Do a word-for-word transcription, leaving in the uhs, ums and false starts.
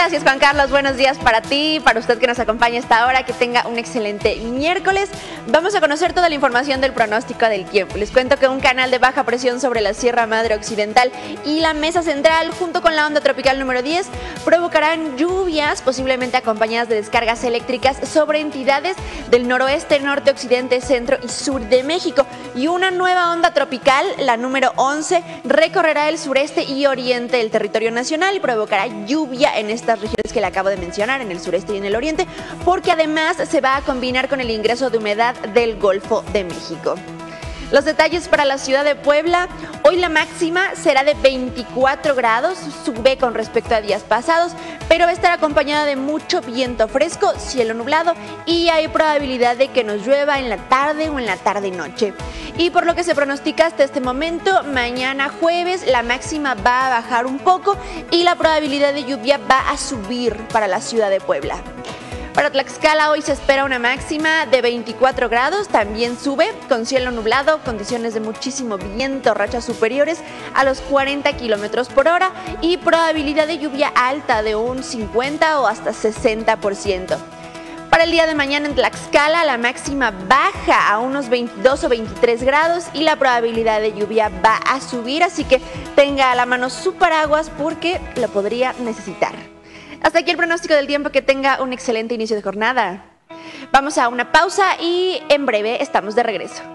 Gracias, Juan Carlos. Buenos días para ti, para usted que nos acompaña a esta hora. Que tenga un excelente miércoles. Vamos a conocer toda la información del pronóstico del tiempo. Les cuento que un canal de baja presión sobre la Sierra Madre Occidental y la Mesa Central, junto con la onda tropical número diez, provocarán lluvias, posiblemente acompañadas de descargas eléctricas sobre entidades del noroeste, norte, occidente, centro y sur de México. Y una nueva onda tropical, la número once, recorrerá el sureste y oriente del territorio nacional y provocará lluvia en estas regiones que le acabo de mencionar, en el sureste y en el oriente, porque además se va a combinar con el ingreso de humedad del Golfo de México. Los detalles para la ciudad de Puebla: hoy la máxima será de veinticuatro grados, sube con respecto a días pasados, pero va a estar acompañada de mucho viento fresco, cielo nublado y hay probabilidad de que nos llueva en la tarde o en la tarde-noche. Y por lo que se pronostica hasta este momento, mañana jueves la máxima va a bajar un poco y la probabilidad de lluvia va a subir para la ciudad de Puebla. Para Tlaxcala hoy se espera una máxima de veinticuatro grados, también sube con cielo nublado, condiciones de muchísimo viento, rachas superiores a los cuarenta kilómetros por hora y probabilidad de lluvia alta de un cincuenta o hasta sesenta por ciento. Para el día de mañana en Tlaxcala la máxima baja a unos veintidós o veintitrés grados y la probabilidad de lluvia va a subir, así que tenga a la mano su paraguas porque lo podría necesitar. Hasta aquí el pronóstico del tiempo, que tenga un excelente inicio de jornada. Vamos a una pausa y en breve estamos de regreso.